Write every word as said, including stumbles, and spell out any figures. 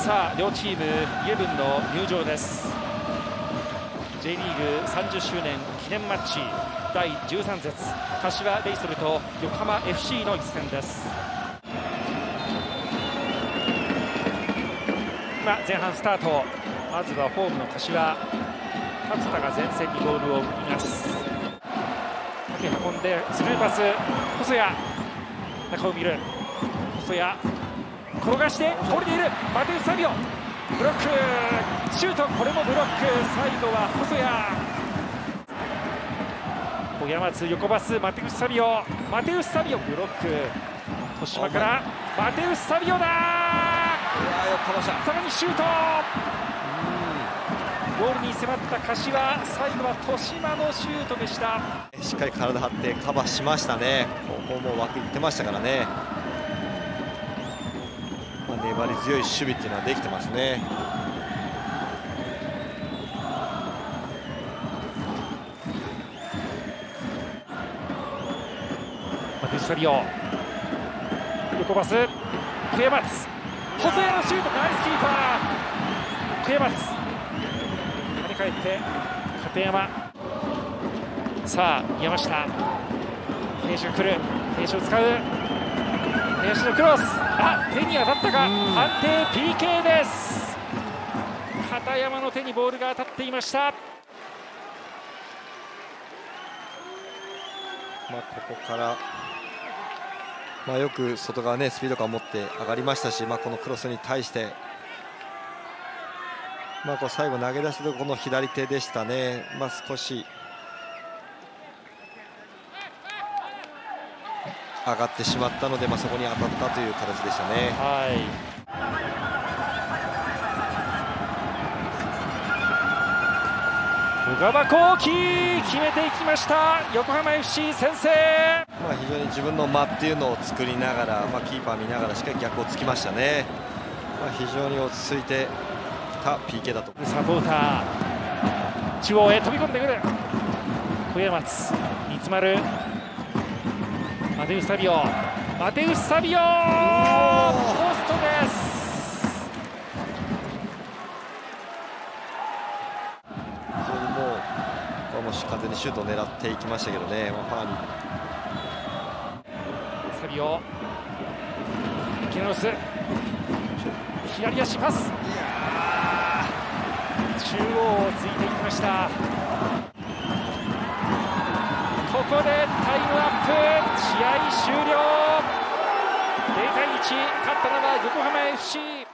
さあ両チームイレブンの入場です。 J リーグさんじゅっしゅうねん記念マッチだいじゅうさん節、柏レイソルと横浜 エフシー の一戦です。今前半スタート。まずはホームの柏、勝田が前線にボールを送ります。駆け運んでスルーパス、細谷、中を見る細谷、転がして降りているマテウス・サビオ、ブロックシュート、これもブロック、最後は細谷、小山津横パス、マテウス・サビオ、マテウス・サビオブロック、豊島からマテウス・サビオだ、さらにシュート、ゴールに迫った柏、最後は豊島のシュートでした。 しっかり体張ってカバーしましたね。ここも枠いってましたからね。まあ、粘り強い守備っていうのはできてますね。 マテウス・サビオ、横パス、小山津、細谷のシュート、ナイスキーパー、小山津、跳ね返って片山、さあ山下、林が来る、林を使う、林のクロス、あ、手に当たったか、判定 ピーケー です。片山の手にボールが当たっていました。 まあ、ここから、まあ、よく外側ねスピード感を持って上がりましたし、まあ、このクロスに対して、まあ、こう最後投げ出すとこの左手でしたね。まあ、少し上がってしまったので、まあ、そこに当たったという形でしたね。 はい、小川幸輝決めていきました。横浜 エフシー 先制。 まあ、非常に自分の間っていうのを作りながら、まあ、キーパー見ながらしっかり逆をつきましたね。まあ、非常に落ち着いてた ピーケー だと。 サポーター中央へ飛び込んでくる小山津、三つ丸、マテウス・サビオ、マテウス・サビオ、ポストです。 非常にもうこれも完全にシュートを狙っていきましたけどね。まあ、ファーにサビオ、ケノス、左足パス、中央をついていきました。ここでタイムアップ、試合終了。ゼロたいいち、勝ったのは横浜 エフシー。